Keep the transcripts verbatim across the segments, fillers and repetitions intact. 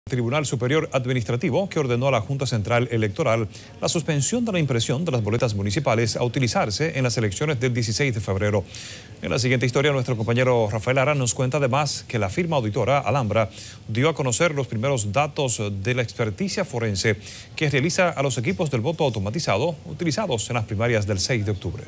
Tribunal Superior Administrativo, que ordenó a la Junta Central Electoral la suspensión de la impresión de las boletas municipales a utilizarse en las elecciones del dieciséis de febrero. En la siguiente historia, nuestro compañero Rafael Lara nos cuenta además que la firma auditora Alhambra dio a conocer los primeros datos de la experticia forense que realiza a los equipos del voto automatizado utilizados en las primarias del seis de octubre.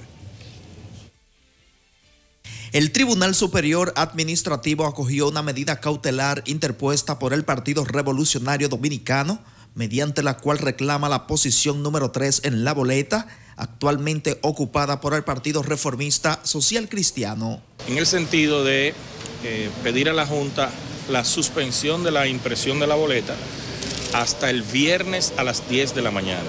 El Tribunal Superior Administrativo acogió una medida cautelar interpuesta por el Partido Revolucionario Dominicano, mediante la cual reclama la posición número tres en la boleta, actualmente ocupada por el Partido Reformista Social Cristiano. En el sentido de eh, pedir a la Junta la suspensión de la impresión de la boleta hasta el viernes a las diez de la mañana.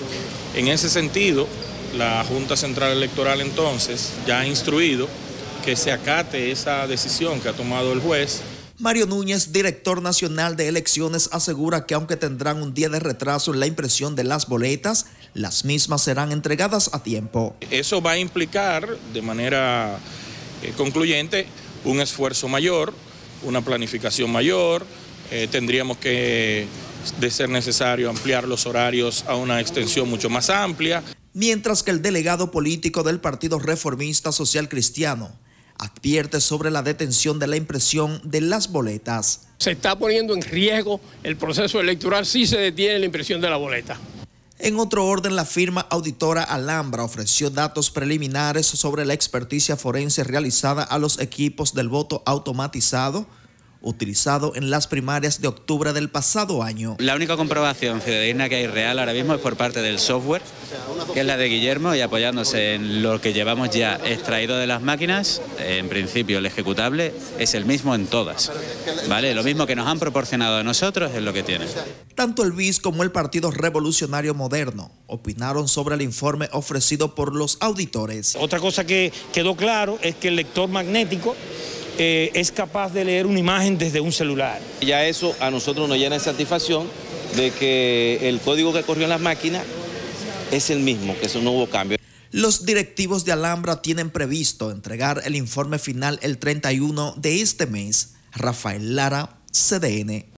En ese sentido, la Junta Central Electoral entonces ya ha instruido que se acate esa decisión que ha tomado el juez. Mario Núñez, director nacional de elecciones, asegura que aunque tendrán un día de retraso en la impresión de las boletas, las mismas serán entregadas a tiempo. Eso va a implicar de manera eh, concluyente un esfuerzo mayor, una planificación mayor, eh, tendríamos que, de ser necesario, ampliar los horarios a una extensión mucho más amplia. Mientras que el delegado político del Partido Reformista Social Cristiano advierte sobre la detención de la impresión de las boletas. Se está poniendo en riesgo el proceso electoral si se detiene la impresión de la boleta. En otro orden, la firma auditora Alhambra ofreció datos preliminares sobre la experticia forense realizada a los equipos del voto automatizado utilizado en las primarias de octubre del pasado año. La única comprobación fidedigna que hay real ahora mismo es por parte del software, que es la de Guillermo, y apoyándose en lo que llevamos ya extraído de las máquinas, en principio el ejecutable es el mismo en todas, ¿vale? Lo mismo que nos han proporcionado a nosotros es lo que tienen. Tanto el B I S como el Partido Revolucionario Moderno opinaron sobre el informe ofrecido por los auditores. Otra cosa que quedó claro es que el lector magnético Eh, es capaz de leer una imagen desde un celular. Ya eso a nosotros nos llena de satisfacción de que el código que corrió en las máquinas es el mismo, que eso no hubo cambio. Los directivos de Alhambra tienen previsto entregar el informe final el treinta y uno de este mes. Rafael Lara, C D N.